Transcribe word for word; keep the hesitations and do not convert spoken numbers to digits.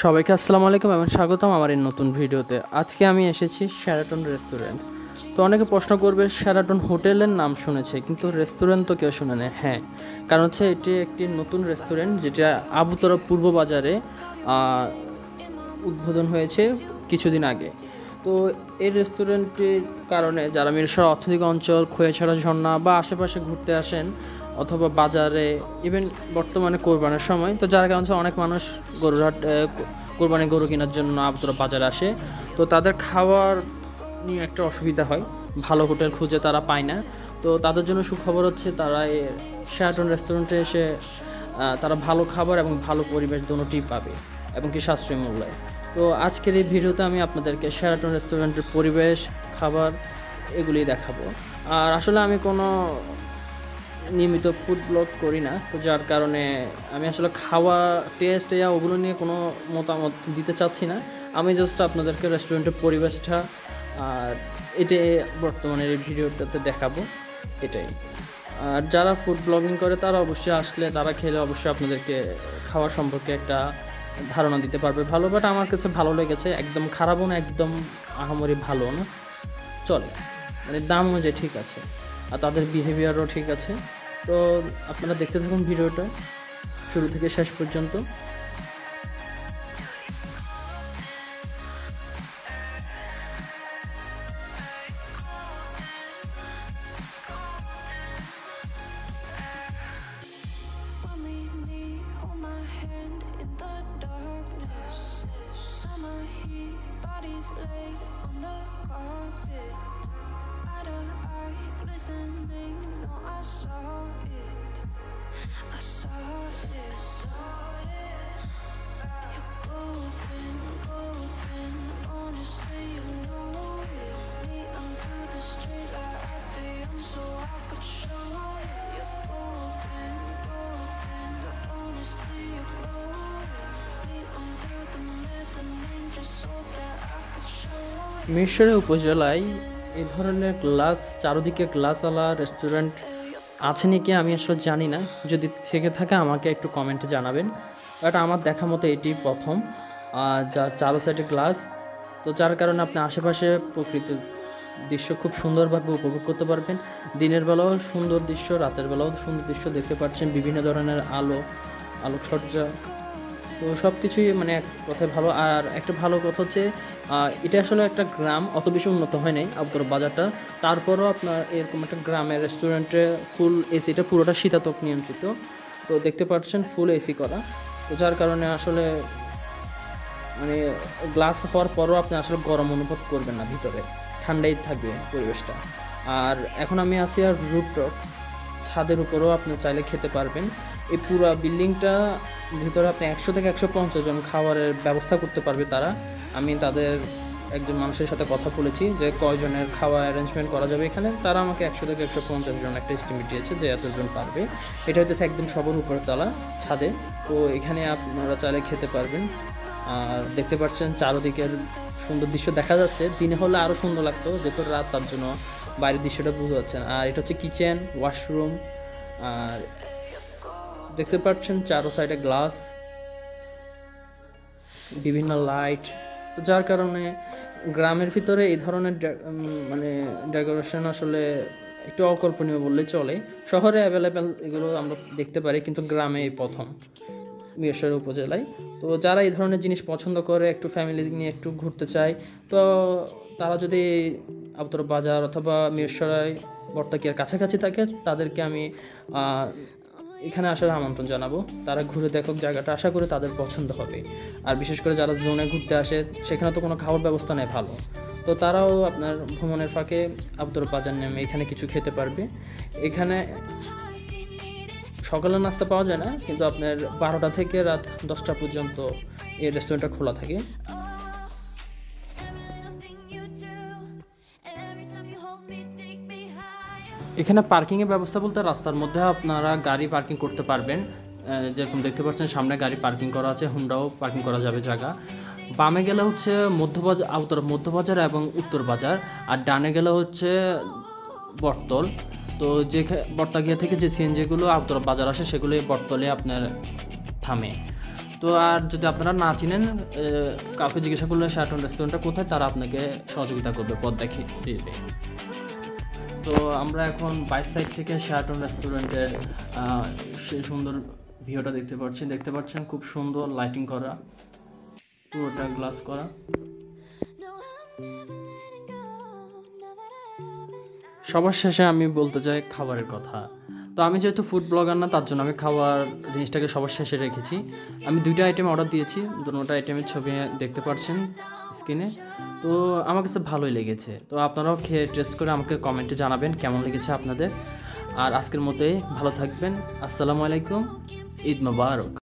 সবাইকে আসসালামু আলাইকুম এবং স্বাগতম আমার এই নতুন ভিডিওতে। আজকে আমি এসেছি শেরাটন রেস্টুরেন্ট। তো অনেকে প্রশ্ন করবে শেরাটন হোটেলের নাম শুনেছে কিন্তু রেস্টুরেন্ট তো কেউ শুনে না। হ্যাঁ, কারণ হচ্ছে এটি একটি নতুন রেস্টুরেন্ট যেটা আবুতরা পূর্ব বাজারে উদ্বোধন হয়েছে কিছুদিন আগে। তো এই রেস্টুরেন্টটির কারণে যারা মিরসরাই অর্থনৈতিক অঞ্চল, খোয়াছড়া ঝর্ণা বা আশেপাশে ঘুরতে আসেন অথবা বাজারে ইভেন বর্তমানে কোরবানির সময়, তো যার কারণে অনেক মানুষ গরুর হাট কোরবানি গরু কেনার জন্য আবুতরা বাজারে আসে। তো তাদের খাওয়ার নিয়ে একটা অসুবিধা হয়, ভালো হোটেল খুঁজে তারা পায় না। তো তাদের জন্য সুখবর হচ্ছে তারা এই শেরাটন রেস্টুরেন্টে এসে তারা ভালো খাবার এবং ভালো পরিবেশ দুটোই পাবে এবং কি সাশ্রয়ী মূল্যে। তো আজকের এই ভিডিওতে আমি আপনাদেরকে শেরাটন রেস্টুরেন্টের পরিবেশ, খাবার এগুলি দেখাবো। আর আসলে আমি কোনো নিয়মিত ফুড ব্লগ করি না, তো যার কারণে আমি আসলে খাওয়া টেস্ট ইয়া ওগুলো নিয়ে কোনো মতামত দিতে চাচ্ছি না। আমি জাস্ট আপনাদেরকে রেস্টুরেন্টের পরিবেশটা আর এটাই বর্তমানে এই ভিডিওটাতে দেখাবো, এটাই। আর যারা ফুড ব্লগিং করে তারা অবশ্যই আসলে তারা খেলে অবশ্যই আপনাদেরকে খাওয়া সম্পর্কে একটা ধারণা দিতে পারবে ভালো। বাট আমার কাছে ভালো লেগেছে, একদম খারাপও না, একদম আহামরি ভালো না, চলে, মানে দাম অনুযায়ী ঠিক আছে, আর তাদের বিহেভিয়ারও ঠিক আছে। তো আপনারা দেখতে থাকুন ভিডিওটা শুরু থেকে শেষ পর্যন্ত। মিরসরাই উপজেলায় এই ধরনের গ্লাস চারদিকে গ্লাসওয়ালা রেস্টুরেন্ট আছে নাকি আমি আসলে জানি না, যদি থেকে থাকে আমাকে একটু কমেন্টে জানাবেন। বাট আমার দেখা মতো এটি প্রথম যা চারো সাইডে গ্লাস, তো যার কারণে আপনি আশেপাশে প্রকৃতির দৃশ্য খুব সুন্দরভাবে উপভোগ করতে পারবেন। দিনের বেলাও সুন্দর দৃশ্য, রাতের বেলাও সুন্দর দৃশ্য দেখতে পাচ্ছেন, বিভিন্ন ধরনের আলো আলোকসজ্জা, তো সব কিছুই মানে এক কথায় ভালো। আর একটা ভালো কথা হচ্ছে এটা আসলে একটা গ্রাম, অত বেশি উন্নত হয় নাই আবুতরা বাজারটা, তারপরও আপনার এরকম একটা গ্রামের রেস্টুরেন্টে ফুল এসিটা পুরোটা শীতাতপ নিয়ন্ত্রিত, তো দেখতে পাচ্ছেন ফুল এসি করা, তো যার কারণে আসলে মানে গ্লাস হওয়ার পরও আপনি আসলে গরম অনুভব করবেন না, ভিতরে ঠান্ডাই থাকবে পরিবেশটা। আর এখন আমি আছি আর রুফটপ ছাদের উপরেও আপনি চাইলে খেতে পারবেন। এই পুরো বিল্ডিংটা ভিতরে আপনি একশো থেকে একশো পঞ্চাশ জন খাবারের ব্যবস্থা করতে পারবে তারা। আমি তাদের একজন মানুষের সাথে কথা বলেছি যে কয়জনের খাওয়া অ্যারেঞ্জমেন্ট করা যাবে এখানে, তারা আমাকে একশো থেকে একশো পঞ্চাশ জন একটা এস্টিমেট দিয়েছে যে এতজন পারবে। এটা হচ্ছে একদম সবার উপরতলা ছাদে, তো এখানে আপনারা চাইলে খেতে পারবেন। আর দেখতে পাচ্ছেন চারদিকের সুন্দর দৃশ্য দেখা যাচ্ছে, দিনে হলে আরও সুন্দর লাগতো, যেহেতু রাত তার জন্য বাইরের দৃশ্যটা বোঝা যাচ্ছে না। আর এটা হচ্ছে কিচেন, ওয়াশরুম, আর দেখতে পাচ্ছেন চারো সাইডে গ্লাস, বিভিন্ন লাইট, তো যার কারণে গ্রামের ভিতরে এই ধরনের মানে ডেকোরেশন আসলে একটু অকল্পনীয় বললে চলে। শহরে অ্যাভেলেবেল এগুলো আমরা দেখতে পারি, কিন্তু গ্রামে এই প্রথম মিরসরাই উপজেলায়। তো যারা এই ধরনের জিনিস পছন্দ করে, একটু ফ্যামিলি নিয়ে একটু ঘুরতে চায়, তো তারা যদি আবুতরা বাজার অথবা মিরসরাই বর্তাকিয়ার কাছাকাছি থাকে, তাদেরকে আমি এখানে আসার আমন্ত্রণ জানাবো। তারা ঘুরে দেখুক জায়গাটা, আশা করে তাদের পছন্দ হবে। আর বিশেষ করে যারা জোনে ঘুরতে আসে, সেখানে তো কোনো খাওয়ার ব্যবস্থা নেই ভালো, তো তারাও আপনার ভ্রমণের ফাঁকে আবুতরা বাজার নেমে এখানে কিছু খেতে পারবে। এখানে সকালের নাস্তা পাওয়া যায় না, কিন্তু আপনার বারোটা থেকে রাত দশটা পর্যন্ত এই রেস্টুরেন্টটা খোলা থাকে। এখানে পার্কিংয়ের ব্যবস্থা বলতে রাস্তার মধ্যে আপনারা গাড়ি পার্কিং করতে পারবেন, যেরকম দেখতে পাচ্ছেন সামনে গাড়ি পার্কিং করা আছে, হুন্ডাও পার্কিং করা যাবে জায়গা। বামে গেলে হচ্ছে মধ্যবাজার, আবুতরা মধ্যবাজার এবং উত্তর বাজার, আর ডানে গেলে হচ্ছে বটতল। তো যে বর্তাগিয়া থেকে যে সিএনজিগুলো আবুতরা বাজার আসে সেগুলো বটতলে আপনার থামে। তো আর যদি আপনারা না চিনেন, কাউকে জিজ্ঞাসা করলে শেরাটন রেস্টুরেন্টটা কোথায়, তারা আপনাকে সহযোগিতা করবে, পথ দেখিয়ে দিবে। তো আমরা এখন বাইশ সাইড থেকে শেরাটন রেস্টুরেন্টের সেই সুন্দর ভিউটা দেখতে পাচ্ছি। দেখতে পাচ্ছেন খুব সুন্দর লাইটিং করা, পুরোটা গ্লাস করা। সবার শেষে আমি বলতে চাই খাবারের কথা। তো আমি যেহেতু ফুড ব্লগার না, তার জন্য আমি খাবার জিনিসটাকে সবার শেষে রেখেছি। আমি দুইটা আইটেম অর্ডার দিয়েছি, দুটো আইটেমের ছবি দেখতে পাচ্ছেন স্ক্রিনে। তো আমার কাছে ভালোই লেগেছে। তো আপনারাও খেয়ে টেস্ট করে আমাকে কমেন্টে জানাবেন কেমন লেগেছে আপনাদের। আর আজকের মতোই ভালো থাকবেন। আসসালামু আলাইকুম, ঈদ মোবারক।